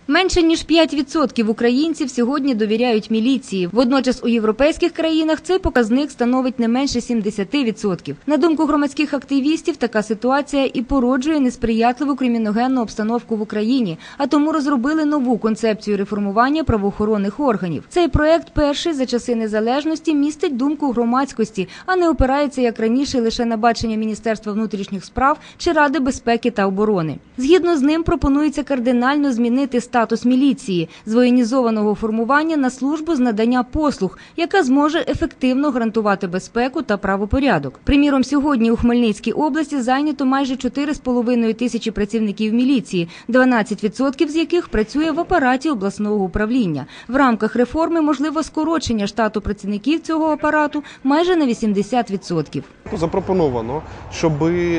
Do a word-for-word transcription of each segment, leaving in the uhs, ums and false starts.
Менше ніж п'ять відсотків українців сьогодні довіряють міліції. Водночас у європейських країнах цей показник становить не менше сімдесяти відсотків. На думку громадських активістів, така ситуація і породжує несприятливу криміногенну обстановку в Україні, а тому розробили нову концепцію реформування правоохоронних органів. Цей проект перший за часи незалежності містить думку громадськості, а не опирається, як раніше, лише на бачення Міністерства внутрішніх справ чи Ради безпеки та оборони. Згідно з ним пропонується кардинально змінити статус міліції з воєнізованого формування на службу з надання послуг, яка зможе ефективно гарантувати безпеку та правопорядок. Приміром, сьогодні у Хмельницькій області зайнято майже чотири з половиною тисячі працівників міліції, дванадцять відсотків з яких працює в апараті обласного управління. В рамках реформи можливо скорочення штату працівників цього апарату майже на вісімдесят відсотків. Запропоновано, щоб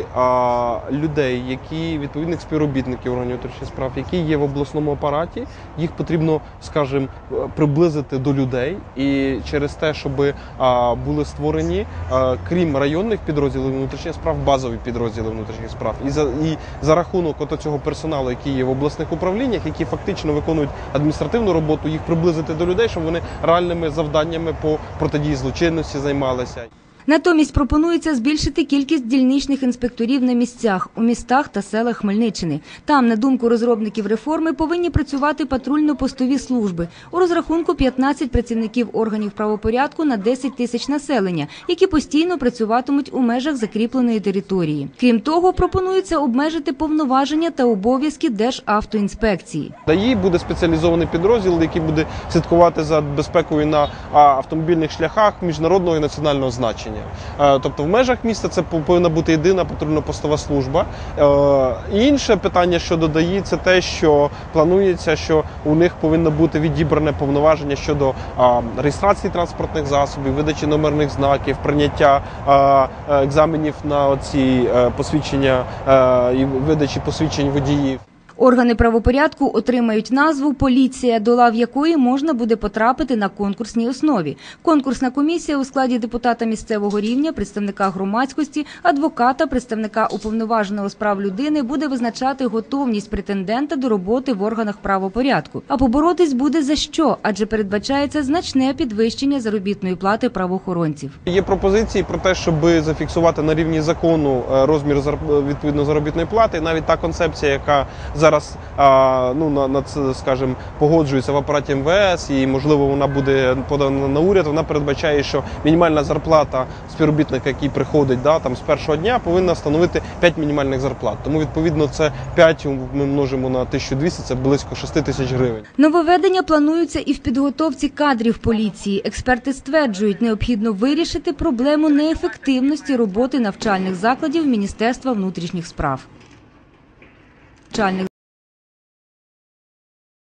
а, людей, які відповідних співробітників органів внутрішніх справ, які є в обласному апараті, їх потрібно, скажімо, приблизити до людей. І через те, щоб а, були створені, а, крім районних підрозділів внутрішніх справ, базові підрозділи внутрішніх справ. І за, і за рахунок от цього персоналу, який є в обласних управліннях, які фактично виконують адміністративну роботу, їх приблизити до людей, щоб вони реальними завданнями по протидії злочинності займалися. Натомість пропонується збільшити кількість дільничних інспекторів на місцях, у містах та селах Хмельниччини. Там, на думку розробників реформи, повинні працювати патрульно-постові служби. У розрахунку п'ятнадцять працівників органів правопорядку на десять тисяч населення, які постійно працюватимуть у межах закріпленої території. Крім того, пропонується обмежити повноваження та обов'язки Державтоінспекції. ДАІ буде спеціалізований підрозділ, який буде слідкувати за безпекою на автомобільних шляхах міжнародного і національного значення. Тобто в межах міста це повинна бути єдина патрульно-постова служба. Інше питання щодо ДАІ – це те, що планується, що у них повинно бути відібране повноваження щодо реєстрації транспортних засобів, видачі номерних знаків, прийняття екзаменів на ці посвідчення і видачі посвідчень водіїв. Органи правопорядку отримають назву «Поліція», до лав якої можна буде потрапити на конкурсній основі. Конкурсна комісія у складі депутата місцевого рівня, представника громадськості, адвоката, представника уповноваженого з прав людини буде визначати готовність претендента до роботи в органах правопорядку. А поборотись буде за що, адже передбачається значне підвищення заробітної плати правоохоронців. Є пропозиції про те, щоб зафіксувати на рівні закону розмір відповідно заробітної плати. Навіть та концепція, яка зараз Зараз, ну, на, на це, скажімо, погоджується в апараті ем ве ес і, можливо, вона буде подана на уряд, вона передбачає, що мінімальна зарплата співробітника, який приходить да, там, з першого дня, повинна становити п'ять мінімальних зарплат. Тому, відповідно, це п'ять ми множимо на тисячу двісті, це близько шести тисяч гривень. Нововведення плануються і в підготовці кадрів поліції. Експерти стверджують, необхідно вирішити проблему неефективності роботи навчальних закладів Міністерства внутрішніх справ.